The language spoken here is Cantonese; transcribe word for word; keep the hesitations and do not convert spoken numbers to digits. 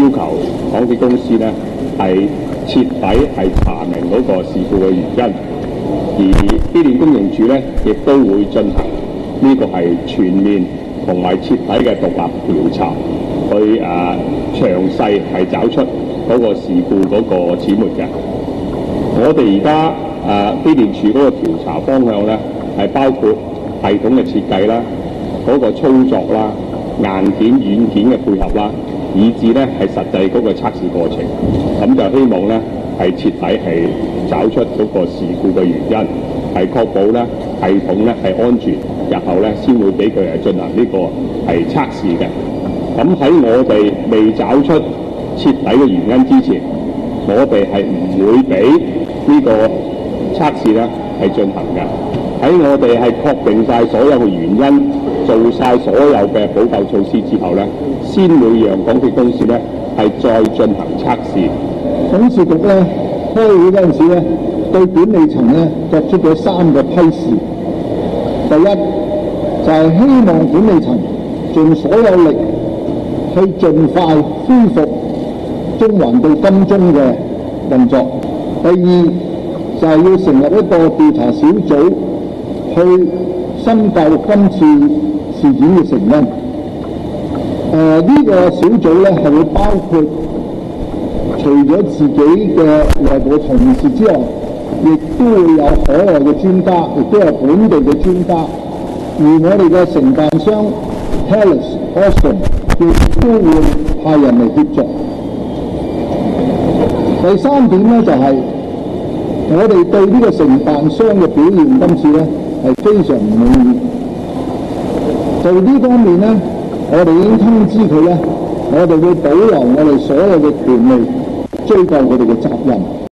要求港鐵公司咧係徹底係查明嗰個事故嘅原因，而機電工程署咧亦都會進行呢個係全面同埋徹底嘅獨立調查，去誒、啊、詳細係找出嗰個事故嗰個始末嘅。我哋而家誒機電署嗰個調查方向咧係包括系統嘅設計啦、嗰、嗰個操作啦、硬件軟件嘅配合啦，以至咧係實際嗰個測試過程。咁就希望咧係徹底係找出嗰個事故嘅原因，係確保咧系統咧係安全，日後咧先會俾佢係進行呢個係測試嘅。咁喺我哋未找出徹底嘅原因之前，我哋係唔會俾呢個測試咧係進行嘅。喺我哋係確定晒所有嘅原因，做晒所有嘅補救措施之後咧，先會讓港鐵公司咧係再進行測試。 董事局咧開會嗰陣時咧，對管理層咧作出咗三個批示。第一就係、是、希望管理層盡所有力去盡快恢復中環到金鐘嘅運作。第二就係、是、要成立一個調查小組去深究今次事件嘅成因。誒、呃、呢、這個小組咧係會包括除咗自己嘅內部同事之外，亦都會有海外嘅專家，亦都有本地嘅專家。而我哋嘅承辦商 Thales Austin 亦都會派人嚟協助。第三點咧就係、是、我哋對呢個承辦商嘅表現今次咧係非常唔滿意。就呢方面咧，我哋已經通知佢咧，我哋會保留我哋所有嘅權利，追究佢哋嘅責任。